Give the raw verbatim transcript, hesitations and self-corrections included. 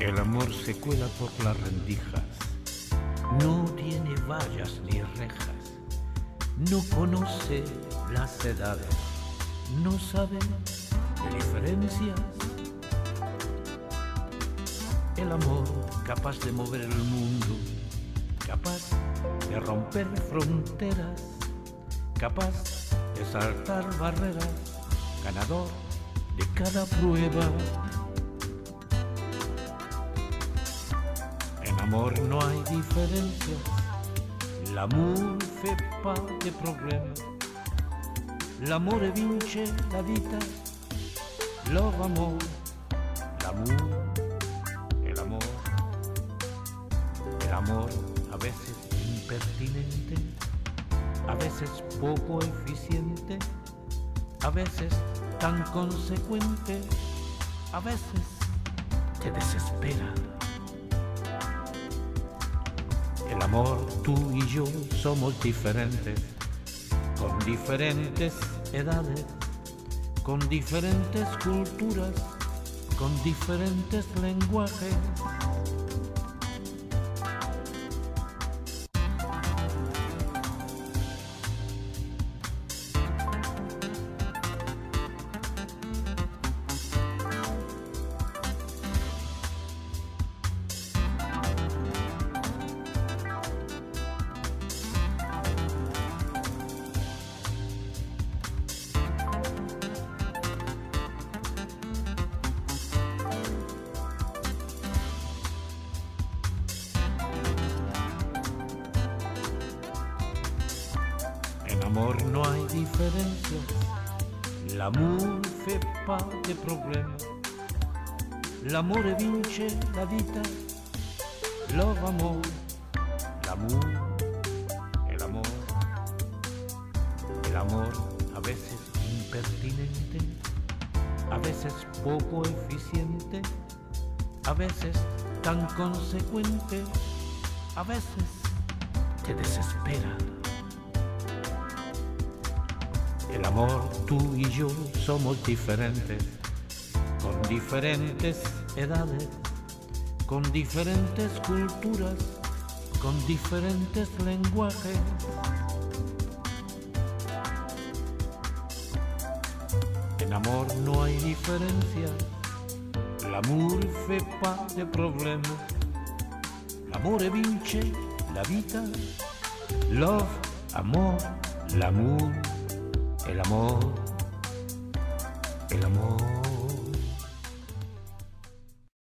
El amor se cuela por las rendijas, no tiene vallas ni rejas, no conoce las edades, no sabe de diferencias. El amor capaz de mover el mundo, capaz de romper fronteras, capaz de saltar barreras, ganador de cada prueba. En amor no hay diferencias, l'amor fait pas de problème. L'amore vince la vita, love amor, l'amor, el amor. El amor a veces impertinente, a veces poco eficiente, a veces tan consecuente, a veces te desespera. El amor, tú y yo somos diferentes, con diferentes edades, con diferentes culturas, con diferentes lenguajes. En amor no hay diferencias, l'amor fait pas de problème. L'amore vince la vita, love amor, l'amor, el amor. El amor a veces impertinente, a veces poco eficiente, a veces tan consecuente, a veces te desespera. El amor, tú y yo somos diferentes, con diferentes edades, con diferentes culturas, con diferentes lenguajes. En amor no hay diferencia, l'amour fait pas de problème. L'amore vince la vita, love, amor, l'amour. El amor, el amor.